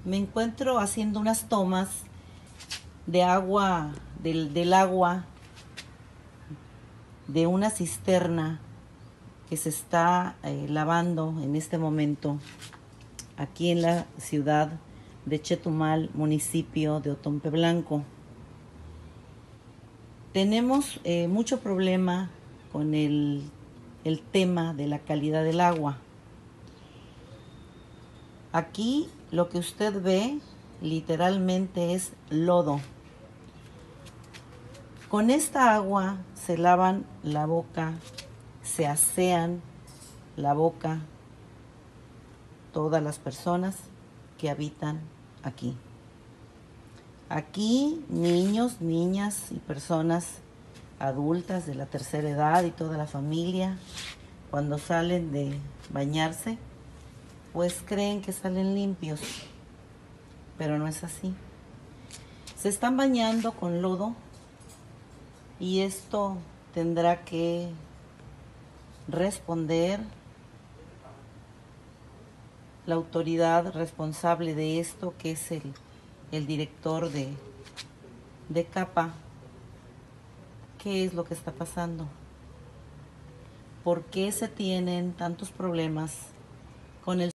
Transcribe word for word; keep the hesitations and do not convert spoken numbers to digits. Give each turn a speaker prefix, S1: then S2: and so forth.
S1: Me encuentro haciendo unas tomas de agua, del, del agua de una cisterna que se está eh, lavando en este momento aquí en la ciudad de Chetumal, municipio de Otompe Blanco. Tenemos eh, mucho problema con el, el tema de la calidad del agua. Aquí lo que usted ve literalmente es lodo. Con esta agua se lavan la boca, se asean la boca todas las personas que habitan aquí. Aquí niños, niñas y personas adultas de la tercera edad y toda la familia, cuando salen de bañarse, pues creen que salen limpios, pero no es así. Se están bañando con lodo y esto tendrá que responder la autoridad responsable de esto, que es el, el director de, de CAPA. ¿Qué es lo que está pasando? ¿Por qué se tienen tantos problemas con el